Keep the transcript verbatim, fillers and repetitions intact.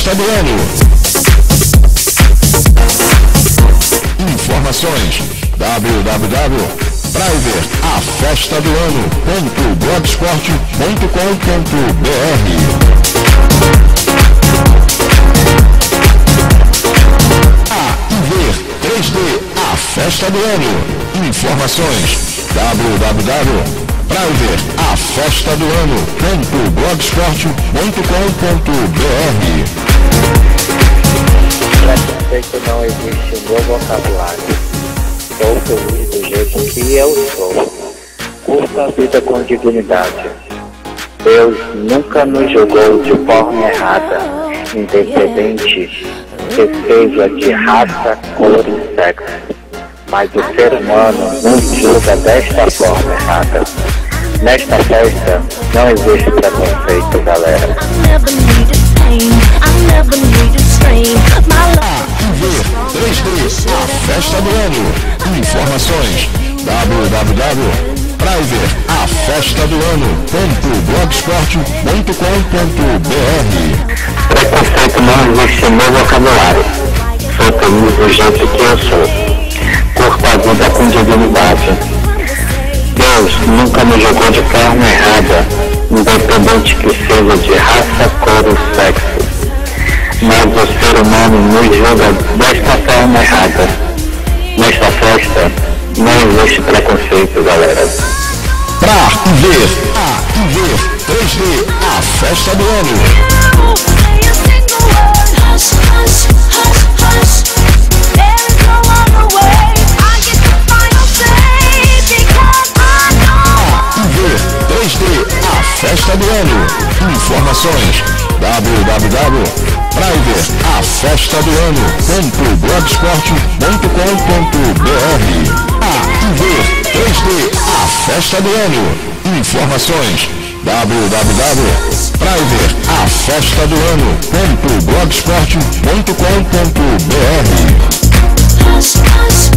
festa do ano. Informações w w w ponto Priver a festa do ano ponto blogsport ponto com ponto b r. A I V três D a festa do ano. Informações w w w ponto Priver a festa do ano ponto blogsport ponto com ponto b r. Preconceito não existe no meu vocabulário. Sou feliz do jeito que eu sou. Curto a vida com dignidade. Deus nunca nos julgou de forma errada, independente que seja de raça, cor e sexo. Mas o ser humano nos julga desta forma errada. Nesta festa não existe preconceito, galera. três D a festa do ano. Informações w w w ponto Priver a festa do ano ponto blogsport ponto com ponto b r. Preconceito não existe no meu vocabulário. Sou feliz do jeito que eu sou. Curto a vida com dignidade. Deus nunca me jogou de forma errada, independente que seja de raça, cor ou sexo. Mas o ser humano nos julga desta forma errada. Nesta festa não existe preconceito, galera. Pra ver a I V três D a festa do ano. três D a festa do ano. Informações w w w ponto Priver a festa do ano ponto blogsport ponto com ponto b r. A I V três D a festa do ano. Informações w w w ponto Priver a festa do ano ponto blogsport ponto com ponto b r.